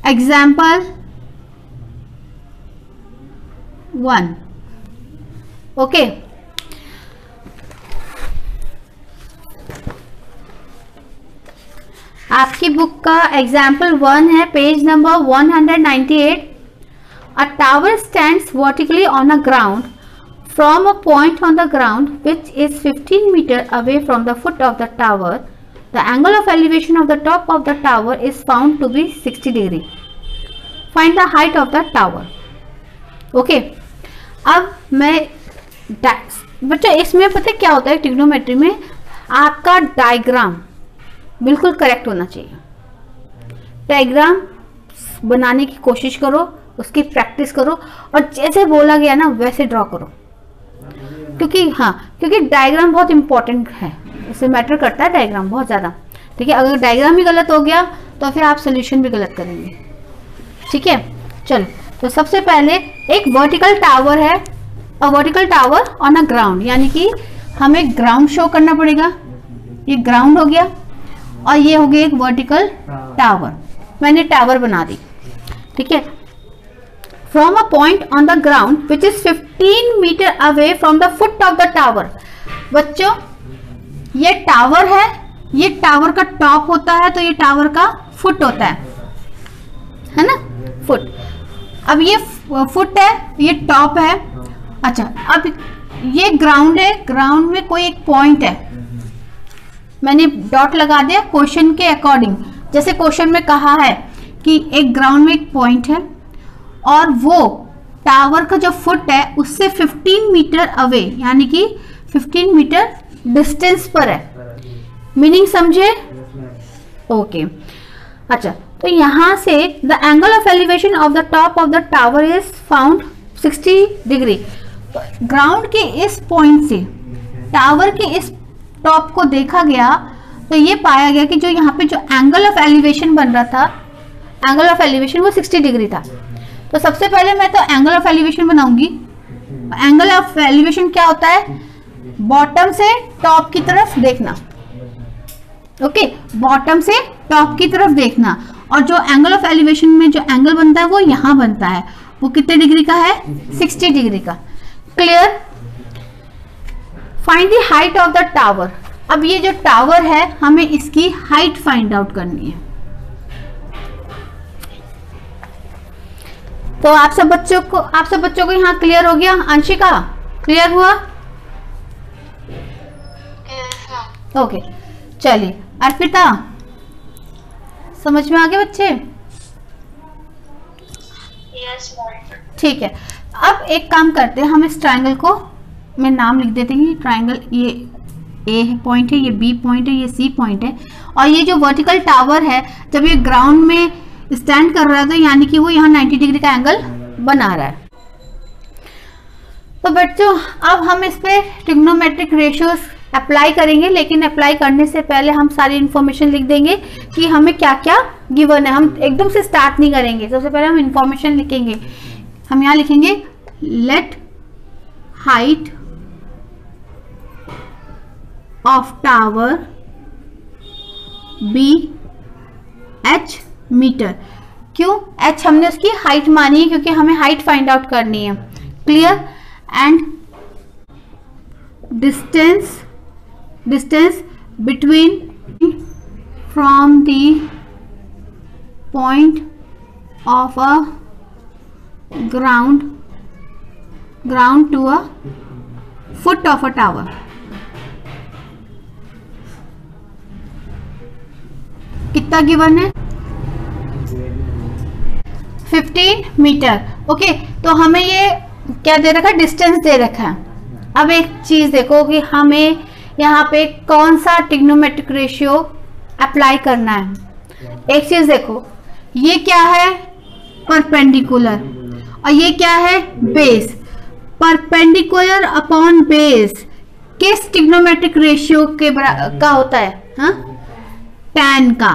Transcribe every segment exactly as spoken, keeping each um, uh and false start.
Example one. Okay, आपकी book का example one है, page number one hundred ninety eight. A tower stands vertically on a ground from a point on the ground which is fifteen metre away from the foot of the tower. The angle of elevation of the top of the tower is found to be sixty degree. Find the height of the tower. Okay, अब मैं बच्चों इसमें पता है क्या होता है, trigonometry में आपका डायग्राम बिल्कुल करेक्ट होना चाहिए। डायग्राम बनाने की कोशिश करो, उसकी प्रैक्टिस करो और जैसे बोला गया ना वैसे ड्रॉ करो, क्योंकि हाँ क्योंकि डायग्राम बहुत इंपॉर्टेंट है, इससे मैटर करता है डायग्राम बहुत ज़्यादा। ठीक है, अगर डायग्राम ही गलत हो गया तो फिर आप सोल्यूशन भी गलत करेंगे। ठीक है, चलो तो सबसे पहले एक वर्टिकल टावर है, a vertical tower on a ground, यानी कि हमें ग्राउंड शो करना पड़ेगा। ये ग्राउंड हो गया और ये हो गया एक वर्टिकल टावर, मैंने टावर बना दी। ठीक है, from a point on the ground which is fifteen metre away from the foot of the tower. बच्चों ये टावर है, ये टावर का टॉप होता है तो ये टावर का फुट होता है, है ना, फुट। अब ये फुट है, ये टॉप है। अच्छा, अब ये ग्राउंड है, ग्राउंड में कोई एक पॉइंट है, मैंने डॉट लगा दिया क्वेश्चन के अकॉर्डिंग। जैसे क्वेश्चन में कहा है कि एक ग्राउंड में एक पॉइंट है और वो टावर का जो फुट है उससे फिफ्टीन मीटर अवे, यानी कि फिफ्टीन मीटर डिस्टेंस पर है। मीनिंग समझे? ओके, अच्छा तो यहां से the angle of elevation of the top of the tower is found sixty degree. Ground के इस पॉइंट से टावर के इस टॉप को देखा गया तो ये पाया गया कि जो यहाँ पे जो एंगल ऑफ एलिवेशन बन रहा था, एंगल ऑफ एलिवेशन वो सिक्सटी डिग्री था। तो सबसे पहले मैं तो एंगल ऑफ एलिवेशन बनाऊंगी। एंगल ऑफ एलिवेशन क्या होता है? बॉटम से टॉप की तरफ देखना। ओके, बॉटम से टॉप की तरफ देखना, और जो एंगल ऑफ एलिवेशन में जो एंगल बनता है वो यहाँ बनता है, वो कितने डिग्री का है? सिक्सटी डिग्री का। Clear? Find the height of the tower. अब ये जो टावर है हमें इसकी हाइट फाइंड आउट करनी है। तो आप सब बच्चों को आप सब बच्चों को यहाँ क्लियर हो गया? अंशिका क्लियर हुआ? ओके, चलिए अर्पिता समझ में आ गए बच्चे? यस। ठीक है, अब एक काम करते हैं, हम इस ट्रायंगल को मैं नाम लिख देते हैं। ट्रायंगल ये ए पॉइंट है, ये बी पॉइंट है, ये सी पॉइंट है, और ये जो वर्टिकल टावर है जब ये ग्राउंड में स्टैंड कर रहा है तो यानी कि वो यहाँ नाइंटी डिग्री का एंगल बना रहा है। तो बच्चों अब हम इस पे ट्रिग्नोमेट्रिक रेशियोज अप्लाई करेंगे, लेकिन अप्लाई करने से पहले हम सारी इंफॉर्मेशन लिख देंगे कि हमें क्या क्या गिवन है। हम एकदम से स्टार्ट नहीं करेंगे, सबसे पहले हम इंफॉर्मेशन लिखेंगे। हम यहाँ लिखेंगे let height of tower be h metre. क्यों एच? हमने उसकी हाइट मानी है क्योंकि हमें हाइट फाइंड आउट करनी है। Clear? And distance distance between from the point of a ground ground to a foot of a tower. कितना गिवन है? Fifteen metre. ओके, तो हमें ये क्या दे रखा है? डिस्टेंस दे रखा है। अब एक चीज देखो कि हमें यहाँ पे कौन सा ट्रिग्नोमेट्रिक रेशियो अप्लाई करना है। एक चीज देखो, ये क्या है? परपेंडिकुलर, और ये क्या है? बेस। परपेंडिकुलर अपॉन बेस किस ट्रिग्नोमेट्रिक रेशियो के का होता है? हाँ, tan का।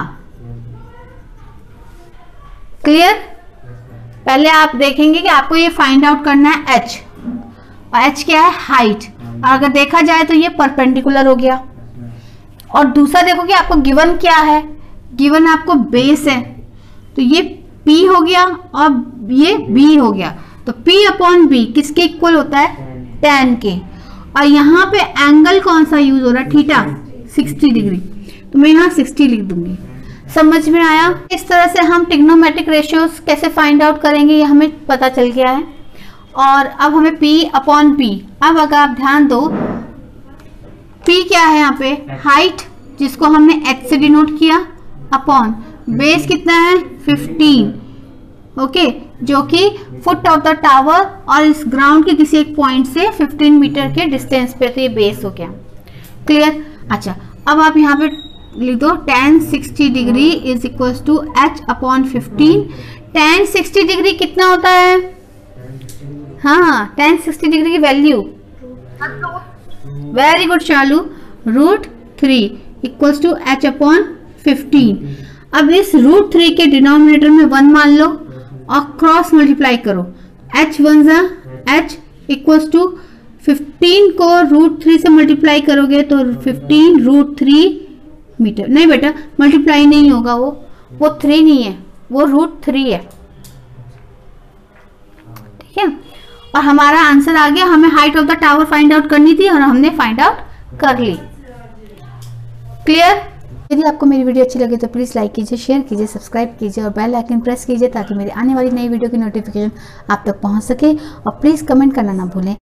क्लियर? पहले आप देखेंगे कि आपको ये फाइंड आउट करना है h, और h क्या है? हाइट। और अगर देखा जाए तो ये परपेंडिकुलर हो गया। और दूसरा देखो कि आपको गिवन क्या है? गिवन आपको बेस है, तो ये P हो गया और ये B हो गया, तो P अपॉन B किसके इक्वल होता है, tan के। और यहाँ पे एंगल कौन सा यूज हो रहा है, थीटा, साठ डिग्री, तो मैं यहाँ साठ लिख दूंगी। समझ में आया? इस तरह से हम ट्रिग्नोमेट्रिक रेशियोज कैसे फाइंड आउट करेंगे ये हमें पता चल गया है। और अब हमें P अपॉन B, अब अगर आप ध्यान दो P क्या है यहाँ पे, हाइट जिसको हमने h से डिनोट किया, अपॉन बेस कितना है फिफ्टीन, ओके, जो कि फुट ऑफ द टावर और इस ग्राउंड के किसी एक पॉइंट से फिफ्टीन मीटर के डिस्टेंस पे, तो ये बेस हो गया। क्लियर? अच्छा, अब आप यहाँ पे लिख दो tan sixty degree is equal to h upon fifteen. tan sixty degree कितना होता है, हाँ tan सिक्सटी डिग्री की वैल्यू, वेरी गुड चालू, root three equals to h upon fifteen. अब इस रूट थ्री के डिनोमिनेटर में वन मान लो और क्रॉस मल्टीप्लाई करो, h वन जा h इक्वल्स टू फिफ्टीन को रूट थ्री से मल्टीप्लाई करोगे तो फिफ्टीन रूट थ्री मीटर। नहीं बेटा मल्टीप्लाई नहीं होगा, वो वो थ्री नहीं है, वो रूट थ्री है, ठीक है। और हमारा आंसर आ गया, हमें height of the tower find out करनी थी और हमने फाइंड आउट कर ली। क्लियर? यदि आपको मेरी वीडियो अच्छी लगे तो प्लीज़ लाइक कीजिए, शेयर कीजिए, सब्सक्राइब कीजिए और बेल आइकन प्रेस कीजिए ताकि मेरी आने वाली नई वीडियो की नोटिफिकेशन आप तक पहुंच सके। और प्लीज़ कमेंट करना ना भूलें।